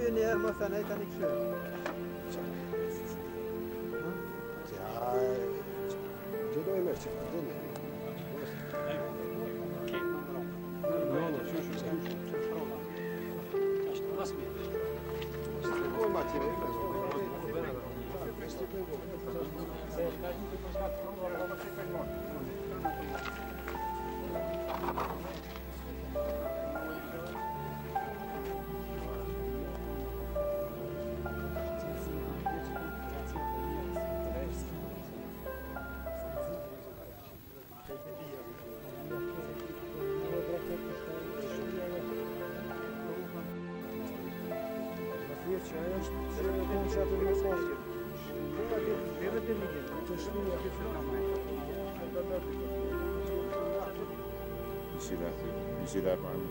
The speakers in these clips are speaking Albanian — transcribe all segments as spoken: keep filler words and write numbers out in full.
ju ner mössan utan inte själv. Ja, det då är mer chicken. You see that? You see that, Marvin?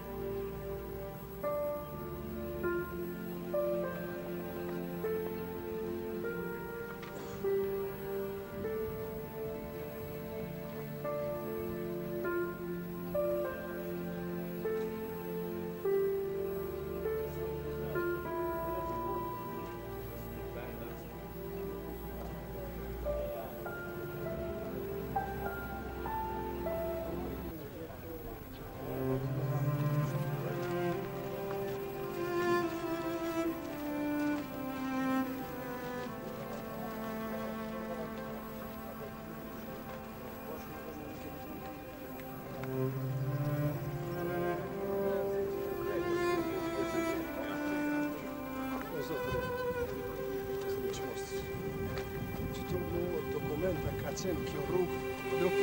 Sen kjoruk drup.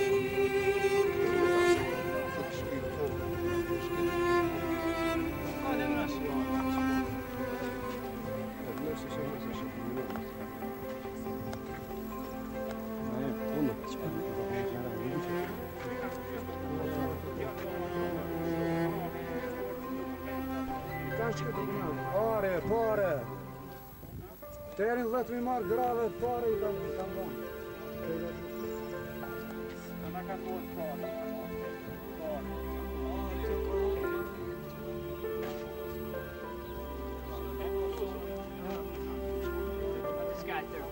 Ja, det är bra. Pare, pare. Terin let mi marr grave pare i dan dan. Man kan gå kvar. This guy through.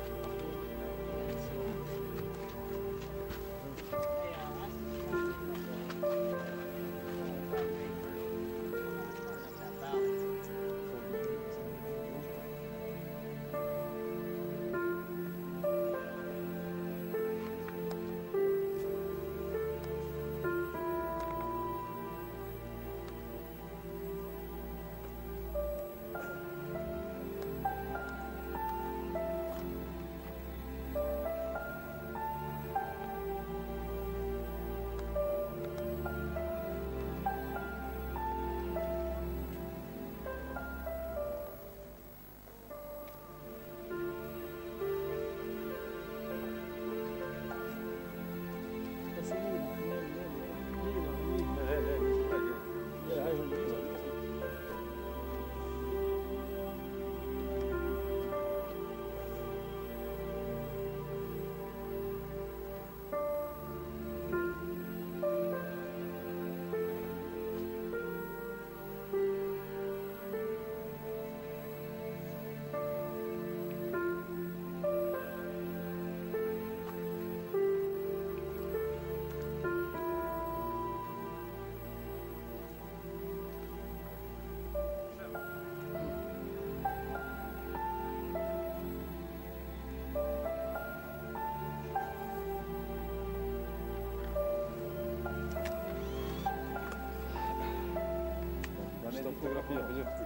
Fotografia, vi gör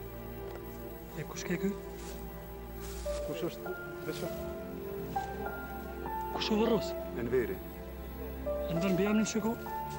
Kus kijken. Kus is het? Kosovaros. En weer. En dan ben je niet zo goed.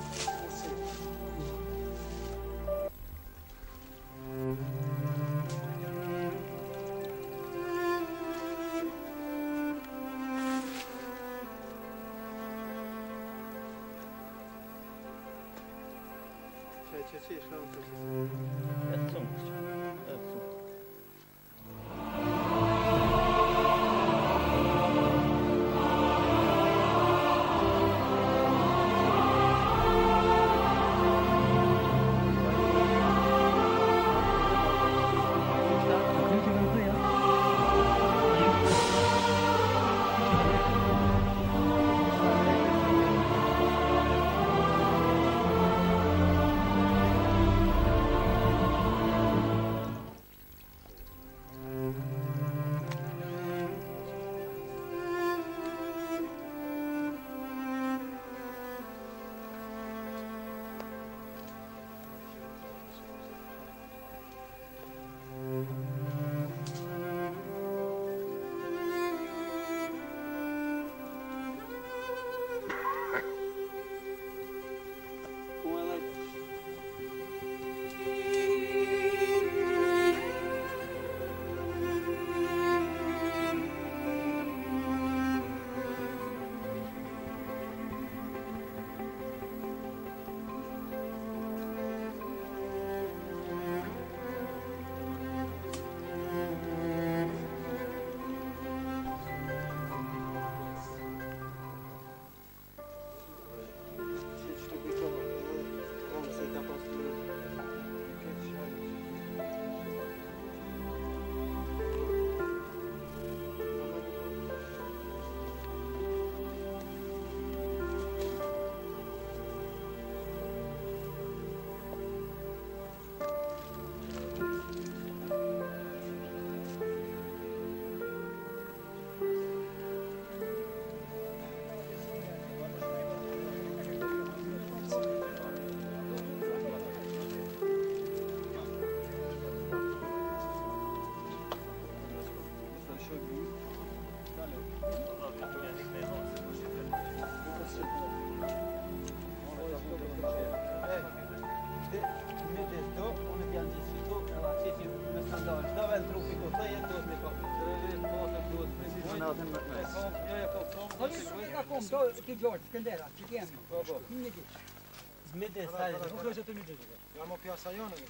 Siamo più a Sajonovic.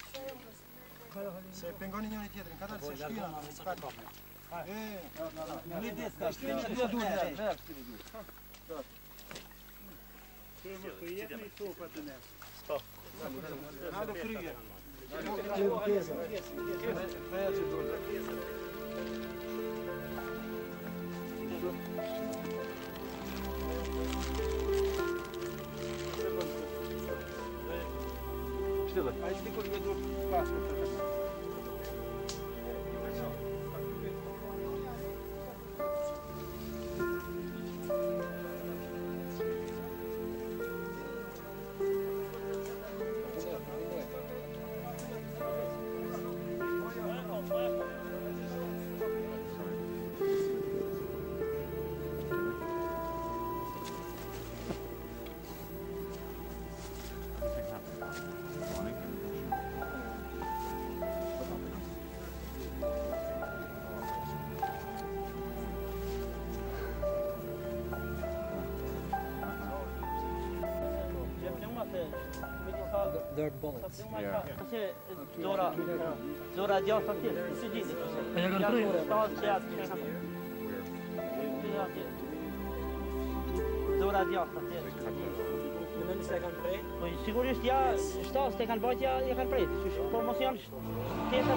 Se pengono in tjetër, në katër se shpina, në s'ka. E, no, no, no. Në deska, shpina të duhet. Kemi të jemi topat në. Sto. Na do krye. Pjesa. Pjesa duhet. Ai dico che devo fare. Dirt bullets. Zora, zora djathtë atje, si gjeni. A ja kanë prerë? Shtatë që atë. Zora djathtë atje. Mendoni se e kanë prerë? Po sigurisht ja, shtatë e kanë bërë ja, ja kanë prerë. Po mos janë tesha.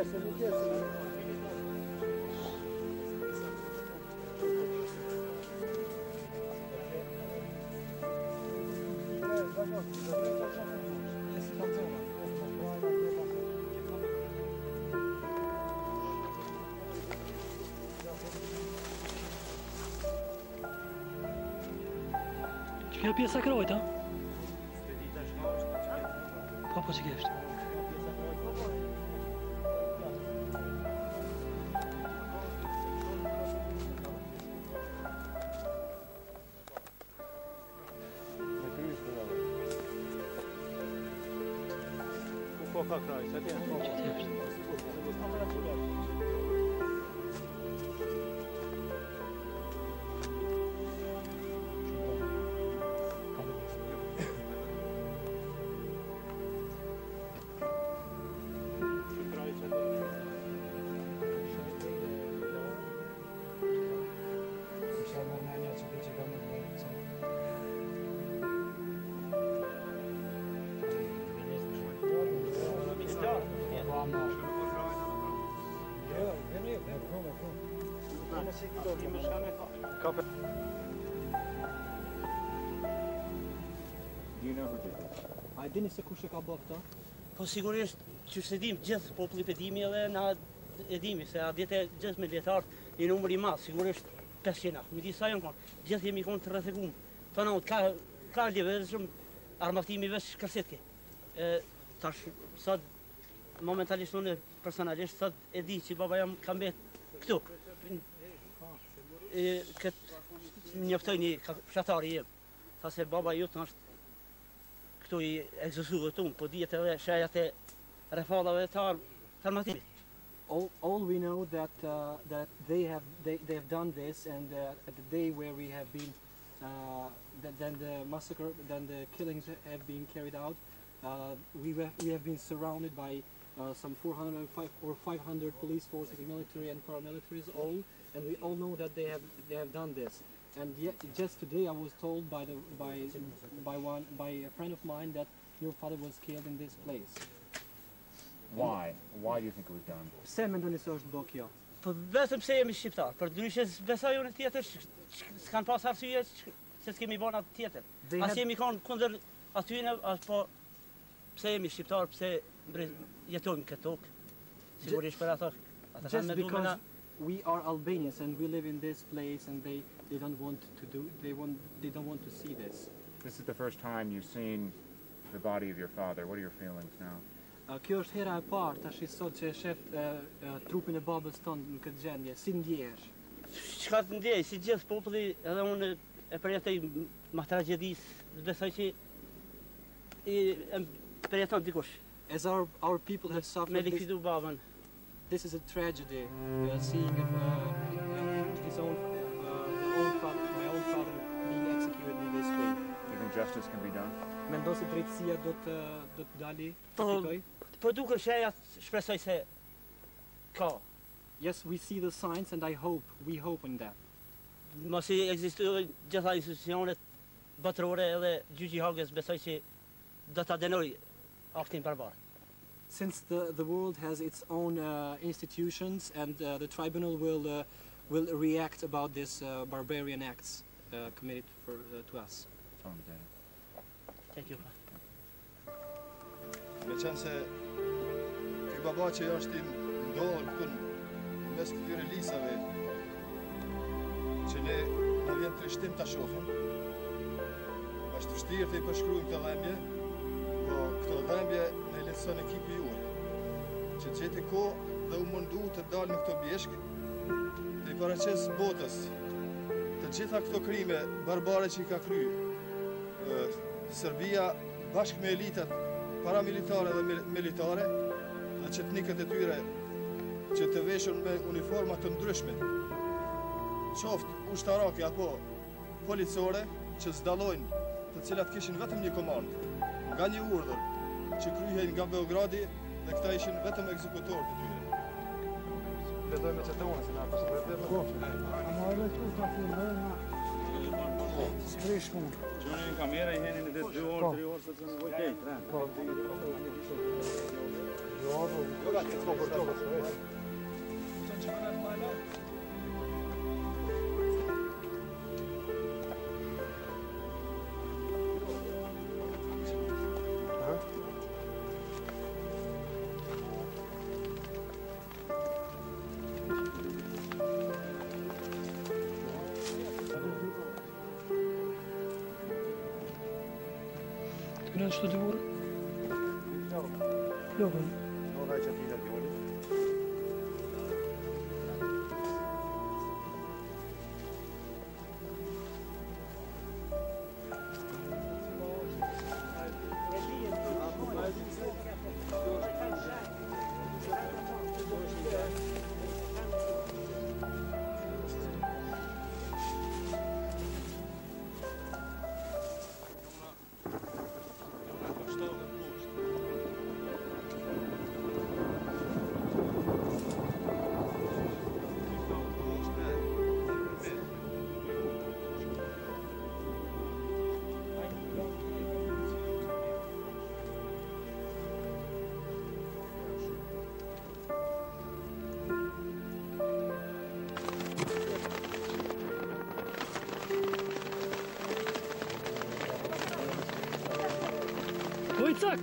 pjesë, një pjesë. Që kjo pjesa krojt, ha? Po, po që kjo është. Po ka kraj, sa tjenë? Që kjo është. Do you know who did this? A e dini se kush e ka bërë këtë? Po sigurisht që se dim gjithë popullit e dimi edhe na e dimi se a djetë gjithë me djetartë një numër i madh, sigurisht pesëqind. Mi di sa janë konë, gjithë jemi konë të rrethegum. Të naut, ka, ka ljeverëshëm armatimi veç kërsetke. E, tash, sot, momentalisht unë personalisht, sot e di që baba jam ka mbet këtu. E, këtë njoftoj një fshatari jem. Tha se baba jutë është këtu i egzosuhet unë, po dijet edhe shajat e refallave të armatimit. All, all we know that uh, that they have they, they have done this, and uh, at the day where we have been uh, that then the massacre, then the killings have been carried out. Uh, we were, we have been surrounded by uh, some four hundred or five hundred police forces, military and paramilitaries, all, and we all know that they have they have done this. And yet, just today, I was told by the by by one by a friend of mine that your father was killed in this place. Why? Why do you think it was done? Pse mendoni se është bërë kjo? Po vetëm pse jemi shqiptar, për ndryshe besoj unë tjetër s'kan pas arsye se s'kemi bën atë tjetër. As jemi kanë kundër atyne, as po pse jemi shqiptar, pse jetojmë këtë tokë. Sigurisht për ata. Ata kanë Just menduar because na we are Albanians and we live in this place, and they they don't want to do they want they don't want to see this. This is the first time you've seen the body of your father. What are your feelings now? Uh, kjo është hera e parë tash i sot që e shef uh, uh, trupin e babës tonë në këtë gjendje. Si ndjehesh? çka të ndjej, si gjithë populli, edhe unë e përjetoj ma tragjedisë, besoj që i e përjeton dikush. As our our people have Me suffered this, likvidu babën. this is a tragedy. Uh, seeing of, uh, his own uh, the own father, my own father being executed in this way. Do you think justice can be done? Mendon se drejtësia do të do të dali? Po, Fikoj? po duken shejat, shpresoj se ka. Yes, we see the signs, and I hope we hope in that. Mos i ekzistojnë gjitha institucionet botërore edhe gjyqi i Hagës besoj që do ta denoj aktin barbar. Since the the world has its own uh, institutions, and uh, the tribunal will uh, will react about this uh, barbarian acts uh, committed for uh, to us. Tom, Danny. Thank you. Me qenë se ky baba që është i ndodhur këtu në mes këtyre lisave që ne në vjen trishtim ta shohim. Është vështirë të i përshkruajmë këtë dhembje, po këto dhembje ne lehtëson ekipi juaj, që gjeti kohë dhe u mundu të dalë në këto bjeshk dhe i paraqes botës të gjitha këto krime barbare që i ka kryer Serbia bashkë me elitat paramilitare dhe militare dhe qetnikët e tyre që të veshur me uniforma të ndryshme, qoftë ushtarake apo policore, që zdallojnë, të cilat kishin vetëm një komandë, nga një urdhër që kryhej nga Beogradi, dhe këta ishin vetëm ekzekutorë të tyre. Vedojmë që të unë, se nga përse vërtet në Ma edhe këtu ka filmojnë, s'prish mund. Gjoni në kamera i heni në vetë dy orë, tri orë, se të në vojtej. Kunnen we dat doen? Lopen. Ojcak!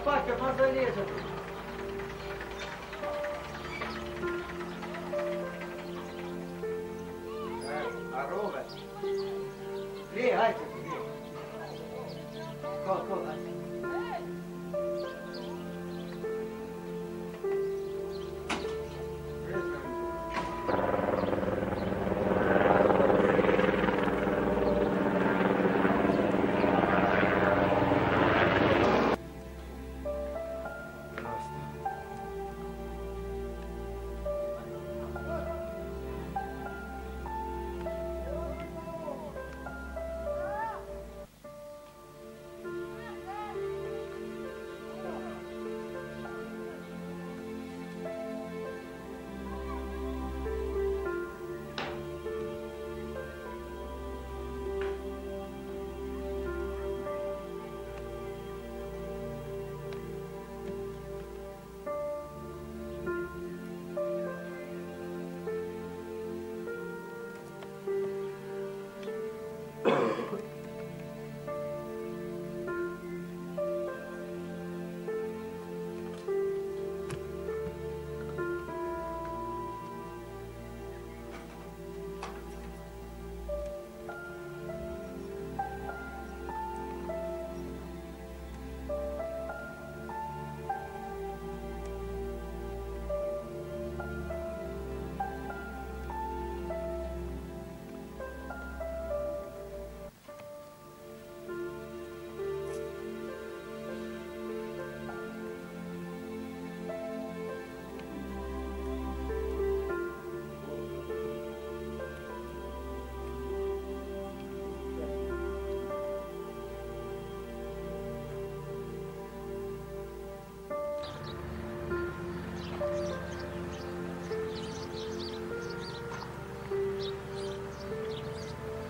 faccia, fatta niente. Eh, a Roma. Lì, hai che lì. Go, go, hai.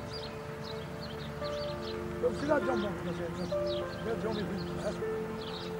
Silahcan bakma sen. Ver canı bir.